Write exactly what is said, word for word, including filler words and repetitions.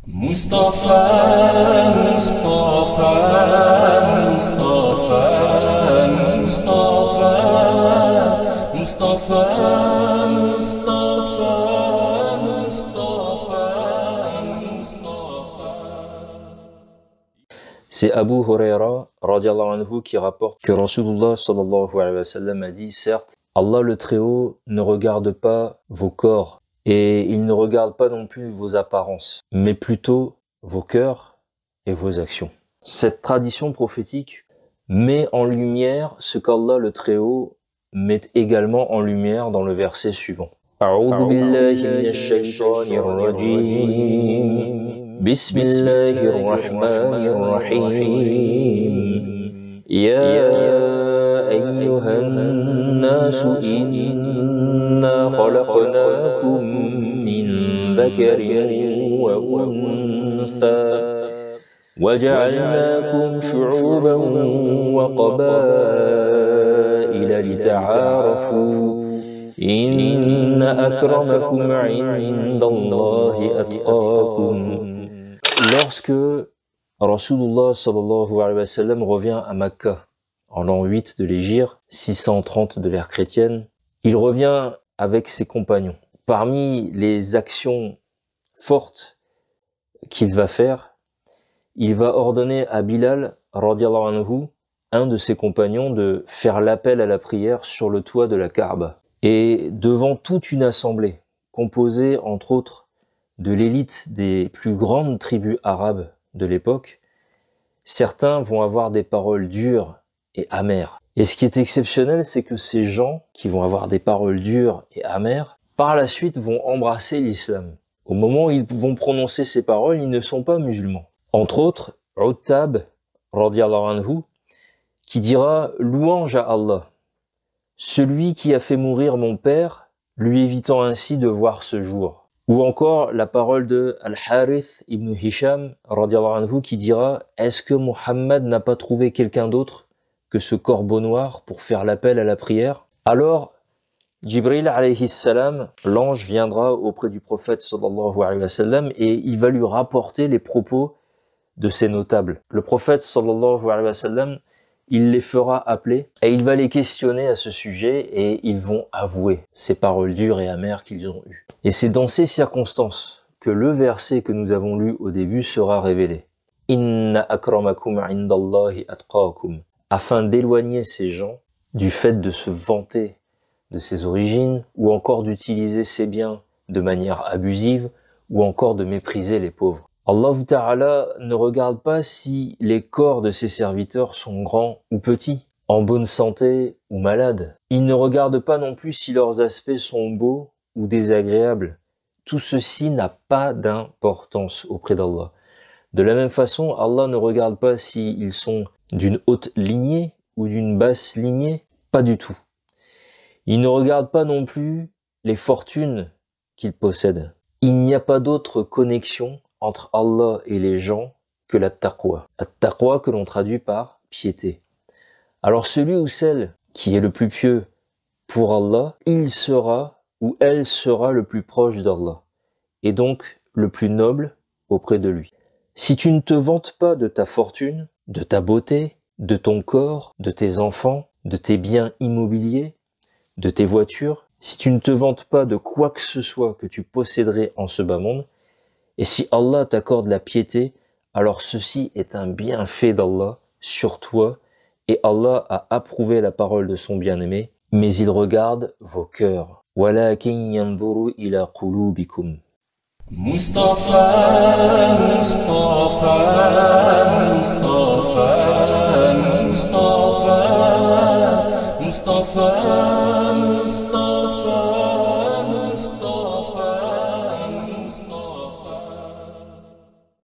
مصطفى مصطفى مصطفى مصطفى مصطفى مصطفى مصطفى. C'est Abu Huraira radiallahu anhu qui rapporte que Rasulullah sallallahu alayhi wa sallam a dit: certes, Allah le Très-Haut ne regarde pas vos corps et il ne regarde pas non plus vos apparences, mais plutôt vos cœurs et vos actions. Cette tradition prophétique met en lumière ce qu'Allah le Très-Haut met également en lumière dans le verset suivant. A'udhu billahi minash shaytanir rajim. Bismillahir rahmanir rahim. Ya ayyuhan nasu inna khalaqnakum min dhakarin wa untha وَجَعَلْنَاكُمْ شُعُوبًا وَقَبَائِلَ لِتَعَارَفُوا إِنَّ أَكْرَمَكُمْ عِندَ اللَّهِ أَتْقَاكُمْ. Lorsque Rasulullah sallallahu alayhi wa sallam revient à Makkah en l'an huit de l'Hégire, six cent trente de l'ère chrétienne, il revient avec ses compagnons. Parmi les actions fortes qu'il va faire, il va ordonner à Bilal, radiallahu anhu, un de ses compagnons, de faire l'appel à la prière sur le toit de la Kaaba. Et devant toute une assemblée, composée entre autres de l'élite des plus grandes tribus arabes de l'époque, certains vont avoir des paroles dures et amères. Et ce qui est exceptionnel, c'est que ces gens qui vont avoir des paroles dures et amères, par la suite vont embrasser l'islam. Au moment où ils vont prononcer ces paroles, ils ne sont pas musulmans. Entre autres, Uttab, radiallahu anhu, qui dira « Louange à Allah, celui qui a fait mourir mon père, lui évitant ainsi de voir ce jour. » Ou encore la parole de Al-Harith ibn Hisham, radiallahu anhu, qui dira « Est-ce que Muhammad n'a pas trouvé quelqu'un d'autre que ce corbeau noir pour faire l'appel à la prière ?» Alors, Jibril alayhi salam, l'ange viendra auprès du prophète sallallahu alayhi wa sallam et il va lui rapporter les propos de ces notables. Le prophète sallallahu alayhi wa sallam, il les fera appeler et il va les questionner à ce sujet et ils vont avouer ces paroles dures et amères qu'ils ont eues. Et c'est dans ces circonstances que le verset que nous avons lu au début sera révélé. Inna akramakum indallahi atqakum, afin d'éloigner ces gens du fait de se vanter de ses origines ou encore d'utiliser ses biens de manière abusive ou encore de mépriser les pauvres. Allah Ta'ala ne regarde pas si les corps de ses serviteurs sont grands ou petits, en bonne santé ou malades. Il ne regarde pas non plus si leurs aspects sont beaux ou désagréables. Tout ceci n'a pas d'importance auprès d'Allah. De la même façon, Allah ne regarde pas s'ils sont d'une haute lignée ou d'une basse lignée, pas du tout. Il ne regarde pas non plus les fortunes qu'ils possèdent. Il n'y a pas d'autre connexion entre Allah et les gens que la taqwa. La taqwa que l'on traduit par piété. Alors celui ou celle qui est le plus pieux pour Allah, il sera ou elle sera le plus proche d'Allah et donc le plus noble auprès de lui. Si tu ne te vantes pas de ta fortune, de ta beauté, de ton corps, de tes enfants, de tes biens immobiliers, de tes voitures, si tu ne te vantes pas de quoi que ce soit que tu posséderais en ce bas monde, et si Allah t'accorde la piété, alors ceci est un bienfait d'Allah sur toi, et Allah a approuvé la parole de son bien-aimé, mais il regarde vos cœurs. وَلَكِنْ يَنْظُرُ إِلَى قُلُوبِكُمْ. Mustafa, Mustafa, Mustafa, Mustafa, Mustafa, Mustafa.